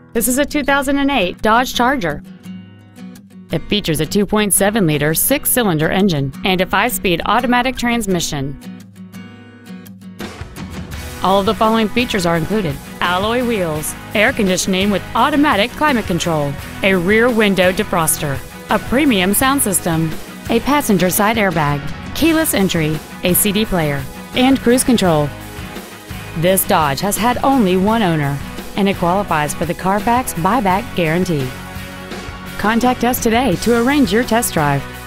This is a 2008 Dodge Charger. It features a 2.7-liter six-cylinder engine and a 5-speed automatic transmission. All of the following features are included: alloy wheels, air conditioning with automatic climate control, a rear window defroster, a premium sound system, a passenger side airbag, keyless entry, a CD player, and cruise control. This Dodge has had only one owner, and it qualifies for the Carfax buyback guarantee. Contact us today to arrange your test drive.